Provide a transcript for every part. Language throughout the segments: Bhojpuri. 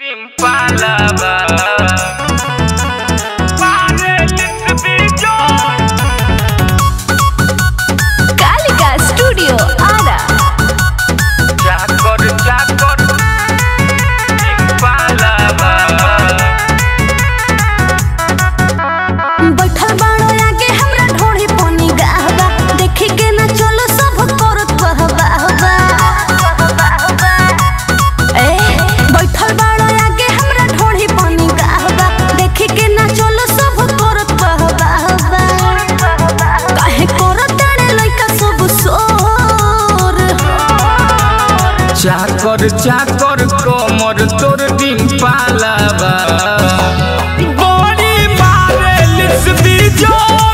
Impalaba Kalika Studio Ada Chakor Impalaba बैठल बाड़ो आगे हमरा ढोड़ी पानी गाहबा देखी के ना चलो सब करत कहबा ए बैठल बाड़ो आगे हमरा ढोड़ी पानी गाहबा देखी के ना चलो सब करत कहबा काहे करत डरे लइका सब सोर चाकर कमर तोर डिम्पालाबा बड़ी मारे लिस बिजोर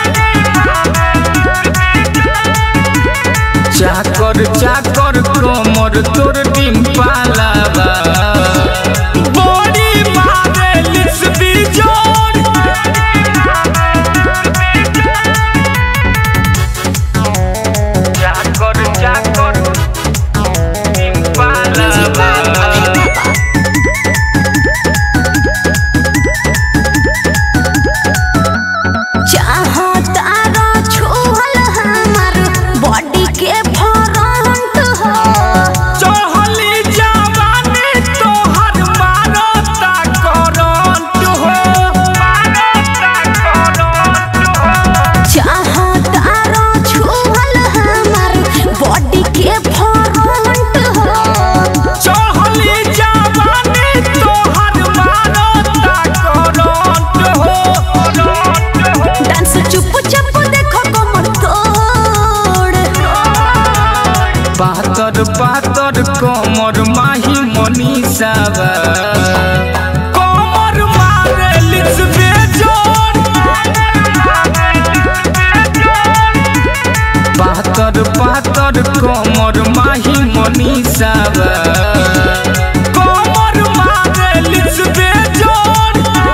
चाकर कमर तोर डिम्पालाबा बड़ी मारे लिस बिजोर चाकर डिम्पालाबा चाहतारा छुहल हमर बॉडी के फ्रंट हो चहली जवानी तोहर मारता करंट हो चाहतारा छुहल हमर बॉडी के फ्रंट हो चहली जवानी तोहर मारता करंट हो डांस चुप चुप देखो कमर तोड़ पातर कमर माही मनीषाबा कमर मारे लिस बेजोर पातर कमर माही मनीषाबा कमर मारे लिस बेजोर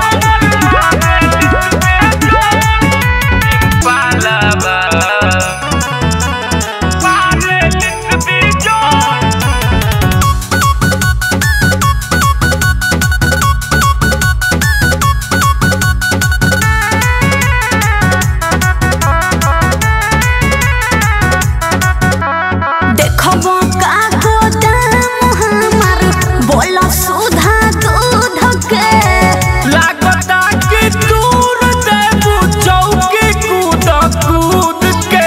पालाबा मारे लिस बेजोर देखबो का गोदाम हमर बोला सुधा दूध के लागता कि दूर देबू चौकी कूद के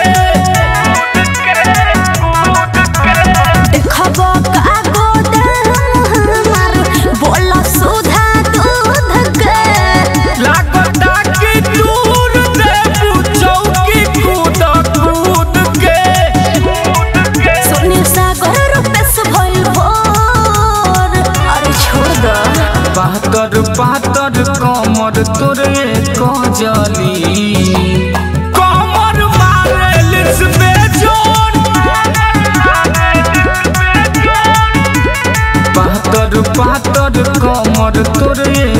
देखबो का गोदाम हमर बोला सुधा दूध के लागता कि दूर देबू चौकी कूद के सुनील सागर रुपेश भइल भोर अरे छोड़ दो पातर कमर तोरे कजली कमर मारे लिस बेजोर पातर कमर तोरे